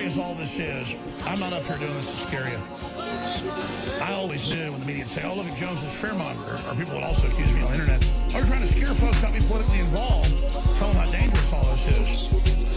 as all this is, I'm not up here doing this to scare you. I always knew when the media would say, oh, look at Jones as fearmonger, or people would also accuse me on the internet, oh, you're trying to scare folks, not be politically involved, tell them how dangerous all this is.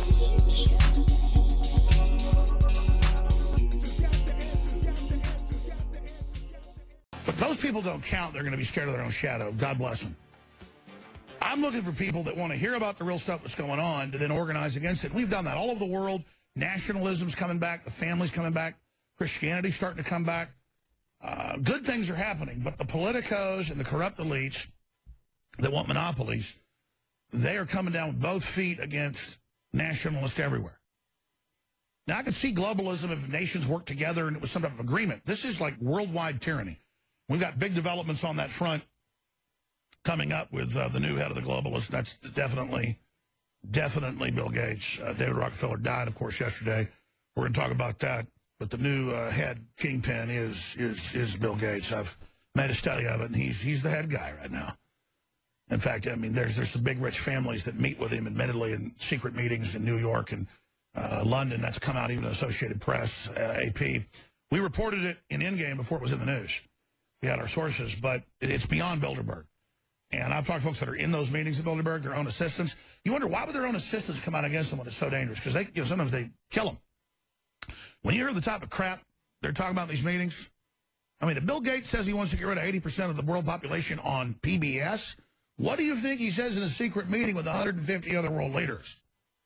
But those people don't count. They're going to be scared of their own shadow. God bless them. I'm looking for people that want to hear about the real stuff that's going on to then organize against it. We've done that all over the world. Nationalism's coming back. The family's coming back. Christianity's starting to come back. Good things are happening, but the politicos and the corrupt elites that want monopolies, they are coming down with both feet against nationalists everywhere. Now, I could see globalism if nations work together and it was some type of agreement. This is like worldwide tyranny. We've got big developments on that front coming up with the new head of the globalists. That's definitely Bill Gates. David Rockefeller died, of course, yesterday. We're going to talk about that. But the new head kingpin is Bill Gates. I've made a study of it, and he's the head guy right now. In fact, I mean, there's some big rich families that meet with him, admittedly, in secret meetings in New York and London. That's come out even in Associated Press, AP. We reported it in Endgame before it was in the news. We had our sources, but it's beyond Bilderberg. And I've talked to folks that are in those meetings at Bilderberg, their own assistants. You wonder, why would their own assistants come out against them when it's so dangerous? Because they, sometimes they kill them. When you hear the type of crap they're talking about in these meetings, I mean, if Bill Gates says he wants to get rid of 80% of the world population on PBS, what do you think he says in a secret meeting with 150 other world leaders?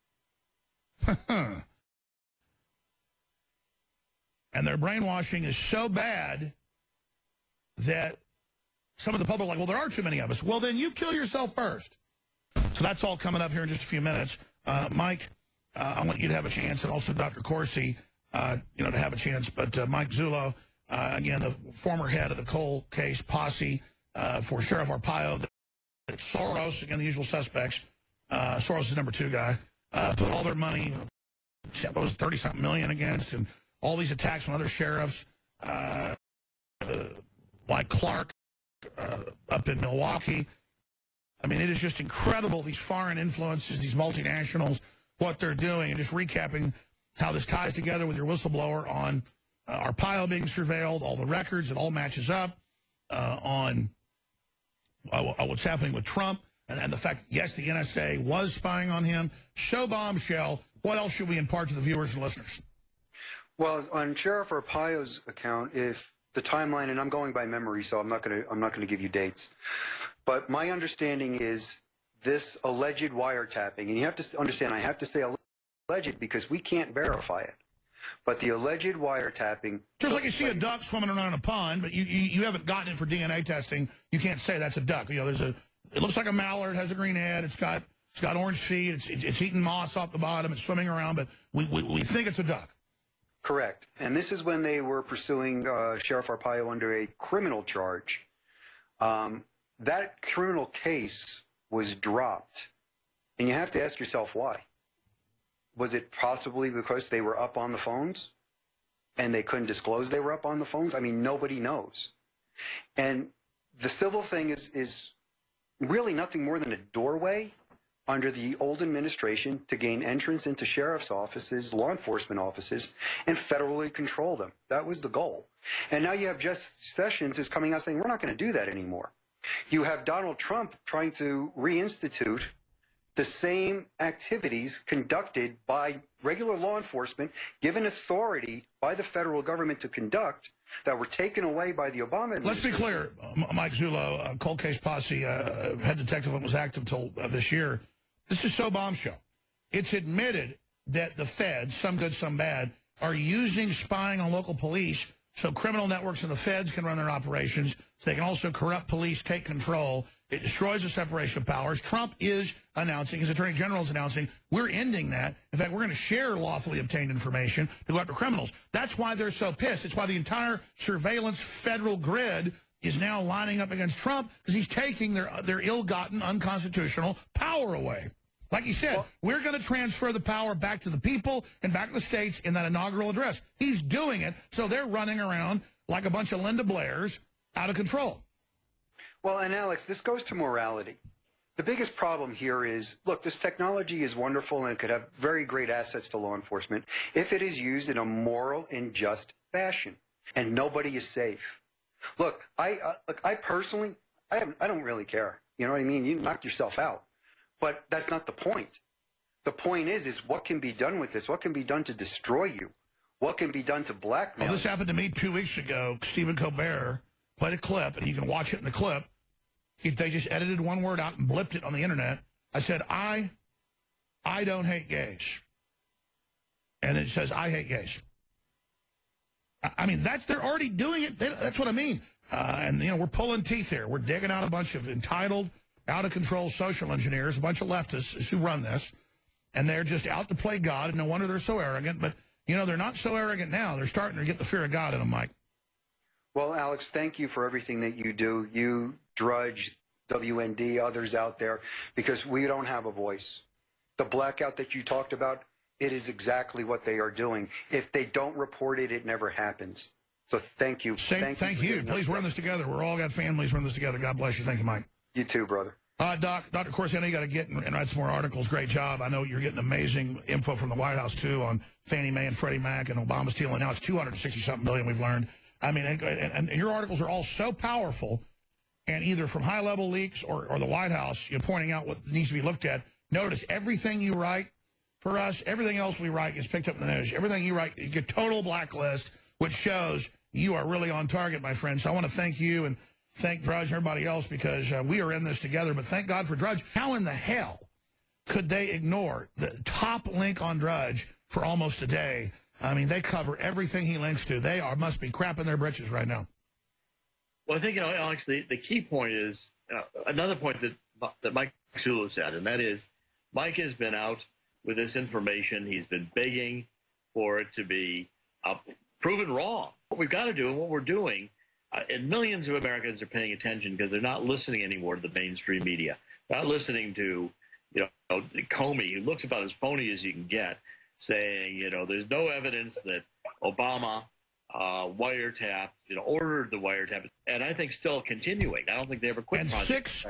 And their brainwashing is so bad that some of the public are like, well, there are too many of us. Well, then you kill yourself first. So that's all coming up here in just a few minutes. Mike, I want you to have a chance, and also Dr. Corsi, to have a chance. But Mike Zullo, again, the former head of the cold case posse for Sheriff ARPAIO, Soros, again, the usual suspects. Soros is number 2 guy. Put all their money, what was 30-something million against, and all these attacks on other sheriffs, like Clark up in Milwaukee. I mean, it is just incredible, these foreign influences, these multinationals, what they're doing, and just recapping how this ties together with your whistleblower on ARPAIO being surveilled, all the records, it all matches up on what's happening with Trump, and the fact, yes, the NSA was spying on him. Show bombshell. What else should we impart to the viewers and listeners? Well, on Sheriff ARPAIO's account, if the timeline, and I'm going by memory, so I'm not going to give you dates, but my understanding is this alleged wiretapping, and you have to understand, I have to say alleged because we can't verify it, but the alleged wiretapping, just like you see a duck swimming around in a pond, but you haven't gotten it for DNA testing, you can't say that's a duck. You know, it looks like a mallard, has a green head, it's got orange feet, it's eating moss off the bottom, it's swimming around, but we think it's a duck. Correct. And this is when they were pursuing Sheriff ARPAIO under a criminal charge. That criminal case was dropped. And you have to ask yourself why. Was it possibly because they were up on the phones and they couldn't disclose they were up on the phones? I mean, nobody knows. And the civil thing is really nothing more than a doorway under the old administration to gain entrance into sheriff's offices, law enforcement offices, and federally control them. That was the goal. And now you have Jeff Sessions is coming out saying, we're not going to do that anymore. You have Donald Trump trying to reinstitute the same activities conducted by regular law enforcement, given authority by the federal government to conduct, that were taken away by the Obama administration. Let's be clear, Mike Zullo, cold case posse, head detective was active till this year. This is so bombshell. It's admitted that the feds, some good, some bad, are using spying on local police so criminal networks and the feds can run their operations, so they can also corrupt police, take control. It destroys the separation of powers. Trump is announcing, his attorney general is announcing, we're ending that. In fact, we're going to share lawfully obtained information to go after criminals. That's why they're so pissed. It's why the entire surveillance federal grid is now lining up against Trump, because he's taking their ill-gotten, unconstitutional power away. Like he said, we're going to transfer the power back to the people and back to the states in that inaugural address. He's doing it, so they're running around like a bunch of Linda Blairs out of control. Well, and Alex, this goes to morality. The biggest problem here is, look, this technology is wonderful and it could have very great assets to law enforcement if it is used in a moral and just fashion, and nobody is safe. Look, I personally, I don't really care. You know what I mean? You knock yourself out. But that's not the point. The point is what can be done with this? What can be done to destroy you? What can be done to blackmail? Well, this happened to me 2 weeks ago. Stephen Colbert played a clip, and you can watch it in the clip. They just edited one word out and blipped it on the internet. I said, I don't hate gays. And it says, I hate gays. I mean, they're already doing it. That's what I mean. And, you know, we're pulling teeth here. We're digging out a bunch of entitled, out-of-control social engineers, a bunch of leftists who run this. And they're just out to play God, and no wonder they're so arrogant. But, you know, they're not so arrogant now. They're starting to get the fear of God in them, Mike. Well, Alex, thank you for everything that you do. You, Drudge, WND, others out there, because we don't have a voice. The blackout that you talked about, it is exactly what they are doing. If they don't report it, it never happens. So thank you. Thank you. Please, we're in this together. We're all got families. We're in this together. God bless you. Thank you, Mike. You too, brother. Dr. Corsi, I know you got to get and write some more articles. Great job. I know you're getting amazing info from the White House, too, on Fannie Mae and Freddie Mac and Obama stealing. Now it's 260-something billion we've learned. I mean, and your articles are all so powerful, and either from high-level leaks or the White House, you're pointing out what needs to be looked at. Notice everything you write for us, everything else we write gets picked up in the news. Everything you write, you get total blacklist, which shows you are really on target, my friend. So I want to thank you and thank Drudge and everybody else, because we are in this together. But thank God for Drudge. How in the hell could they ignore the top link on Drudge for almost a day? I mean, they cover everything he links to. They must be crapping their britches right now. Well, I think, Alex, the key point is another point that Mike Zullo said, and that is Mike has been out with this information. He's been begging for it to be proven wrong. What we've got to do and what we're doing, and millions of Americans are paying attention because they're not listening anymore to the mainstream media. They're not listening to, Comey, who looks about as phony as you can get, saying, there's no evidence that Obama wiretapped, ordered the wiretap, and I think still continuing. I don't think they ever quit. And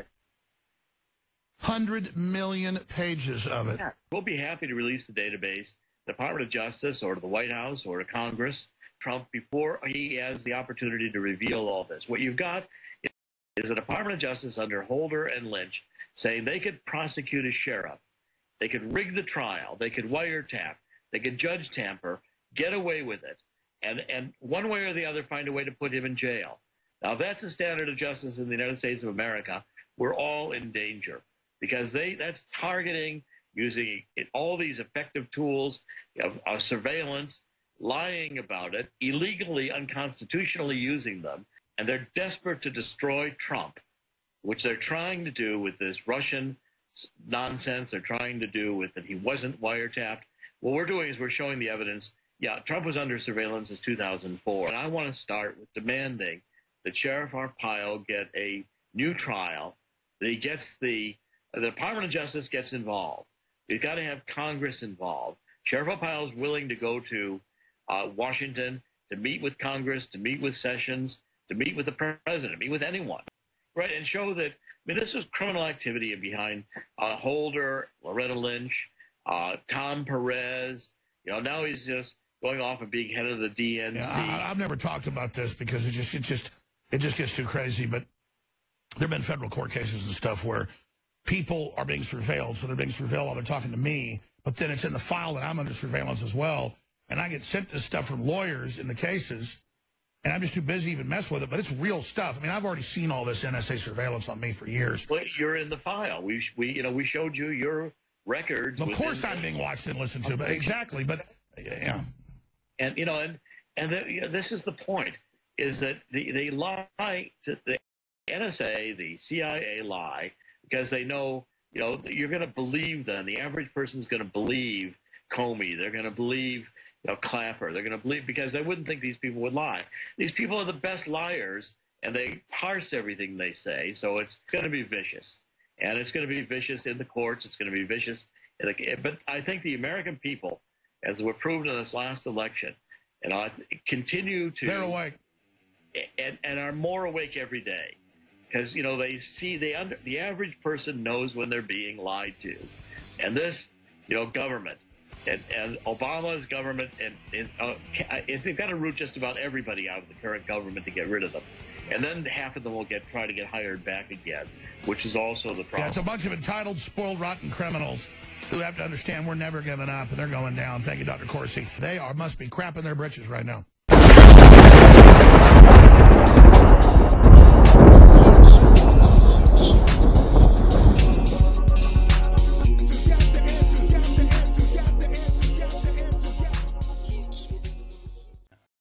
600 million pages of it. Yeah. We'll be happy to release the database, the Department of Justice or to the White House or to Congress, Trump, before he has the opportunity to reveal all this. What you've got is the Department of Justice under Holder and Lynch saying they could prosecute a sheriff. They could rig the trial. They could wiretap. They could judge tamper, get away with it, and one way or the other find a way to put him in jail. Now, if that's the standard of justice in the United States of America, we're all in danger, because that's targeting, using all these effective tools of surveillance, lying about it, illegally, unconstitutionally using them, and they're desperate to destroy Trump, which they're trying to do with this Russian nonsense. They're trying to do with that he wasn't wiretapped. What we're doing is we're showing the evidence. Yeah, Trump was under surveillance since 2004. And I want to start with demanding that Sheriff ARPAIO get a new trial, that he gets the Department of Justice gets involved. You've got to have Congress involved. Sheriff ARPAIO is willing to go to Washington to meet with Congress, to meet with Sessions, to meet with the president, meet with anyone, right, and show that, this was criminal activity behind Holder, Loretta Lynch, Tom Perez. Now he's just going off and being head of the DNC. Yeah, I've never talked about this because it just gets too crazy. But there have been federal court cases and stuff where people are being surveilled, so they're being surveilled while they're talking to me. But then it's in the file that I'm under surveillance as well, and I get sent this stuff from lawyers in the cases, and I'm just too busy to even mess with it. But it's real stuff. I've already seen all this NSA surveillance on me for years. Well, you're in the file. We showed you your records. Of course, I'm being watched and listened to, but exactly. But yeah, and this is the point: is that they lie to the NSA, the CIA lie because they know you're going to believe them. The average person's going to believe Comey. They're going to believe Clapper. They're going to believe, because they wouldn't think these people would lie. These people are the best liars, and they parse everything they say. So it's going to be vicious. And it's going to be vicious in the courts. It's going to be vicious. But I think the American people, as were proved in this last election, continue to... They're awake. And are more awake every day. because, you know, they see the average person knows when they're being lied to. And this, you know, government and Obama's government, and they've got to root just about everybody out of the current government to get rid of them. And then half of them will try to get hired back again, which is also the problem. Yeah, it's a bunch of entitled, spoiled, rotten criminals who have to understand we're never giving up, and they're going down. Thank you, Dr. Corsi. They must be crapping their britches right now.